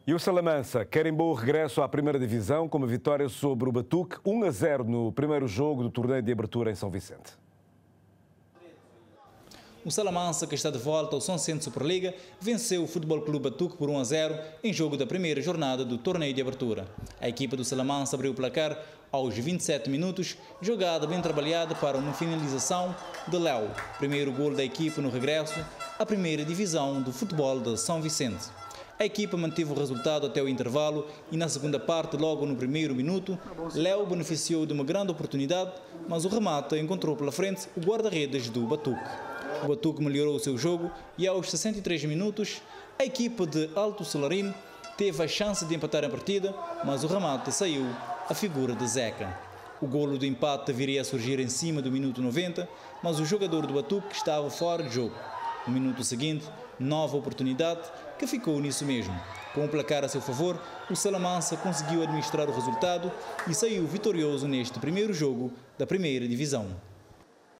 E o Salamança carimbou o regresso à primeira divisão com uma vitória sobre o Batuque, 1-0 no primeiro jogo do torneio de abertura em São Vicente. O Salamança, que está de volta ao São Vicente Superliga, venceu o Futebol Clube Batuque por 1-0 em jogo da primeira jornada do torneio de abertura. A equipa do Salamança abriu o placar aos 27 minutos, jogada bem trabalhada para uma finalização de Léo, primeiro gol da equipa no regresso à primeira divisão do futebol de São Vicente. A equipa manteve o resultado até o intervalo e na segunda parte, logo no primeiro minuto, Léo beneficiou de uma grande oportunidade, mas o remate encontrou pela frente o guarda-redes do Batuque. O Batuque melhorou o seu jogo e aos 63 minutos, a equipa de Alto Celarino teve a chance de empatar a partida, mas o remate saiu à figura de Zeca. O golo do empate viria a surgir em cima do minuto 90, mas o jogador do Batuque estava fora de jogo. No minuto seguinte, nova oportunidade que ficou nisso mesmo. Com o placar a seu favor, o Salamança conseguiu administrar o resultado e saiu vitorioso neste primeiro jogo da primeira divisão.